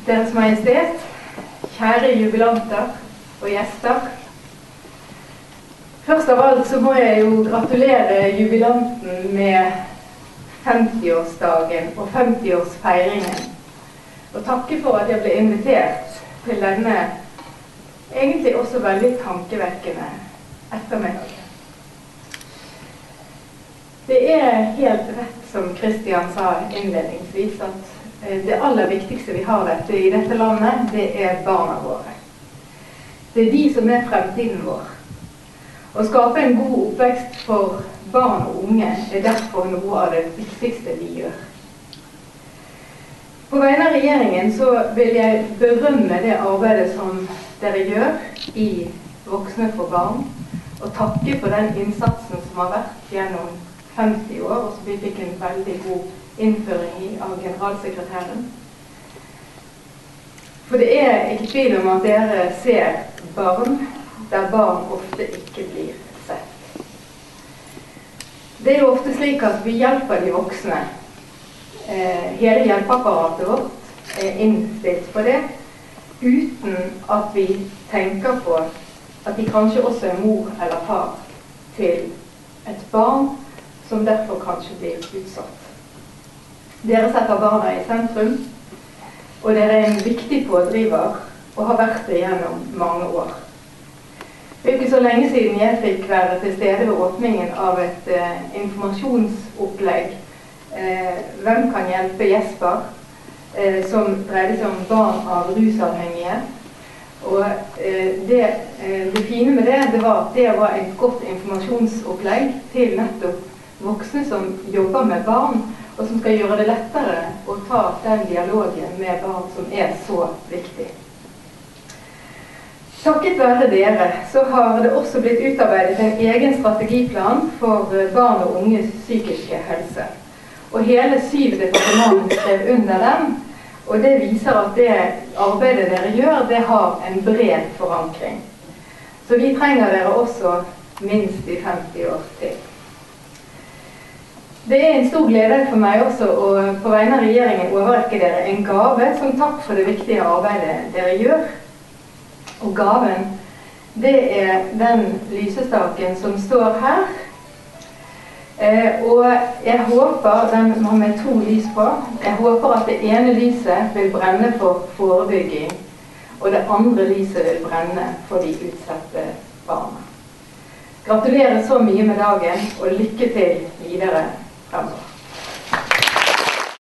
Deres Majestet, kjære jubilanter og gjester. Først av alt så må jeg jo gratulere jubilanten med 50-årsdagen og 50-årsfeiringen. Og takke for at jeg ble invitert til denne egentlig også veldig tankevekkende ettermiddag. Det er helt rett som Christian sa innledningsvis, at det aller viktigste vi har i dette landet, det er barna våre. Det er de som er fremtiden vår. Å skape en god oppvekst for barn og unge er derfor noe av det viktigste vi gjør. På vegne av regjeringen så vil jeg berømme det arbeidet som dere gjør i Voksne for barn, og takke for den innsatsen som har vært gjennom 50 år, og som vi fikk en veldig god innføring i av generalsekretæren. For det er ikke tvil om at dere ser barn der barn ofte ikke blir sett. Det er jo ofte slik at vi hjelper de voksne. Hele hjelpeapparatet vårt er innstilt på det, uten at vi tenker på at de kanskje også er mor eller far til et barn som derfor kanskje blir utsatt. Dere setter barna i sentrum, og dere er en viktig pådriver og har vært det gjennom mange år. Det er ikke så lenge siden jeg fikk være til stede ved åpningen av et informasjonsopplegg Hvem kan hjelpe Jesper? Som dreide seg om barn av rusavhengige. Og det fine med det var at det var et godt informasjonsopplegg til nettopp voksne som jobber med barn, og som skal gjøre det lettere å ta den dialogen med barn som er så viktig. Takket være dere så har det også blitt utarbeidet en egen strategiplan for barn og unges psykiske helse. Og hele 7 departementer skrev under den, og det viser at det arbeidet dere gjør, det har en bred forankring. Så vi trenger dere også minst i 50 år til. Det er en stor glede for meg også å på vegne av regjeringen overrekke dere en gave som takk for det viktige arbeidet dere gjør. Og gaven, det er den lysestaken som står her. Og jeg håper, den har med 2 lys på, jeg håper at det ene lyset vil brenne for forebygging, og det andre lyset vil brenne for de utsatte barna. Gratulerer så mye med dagen, og lykke til videre fremover.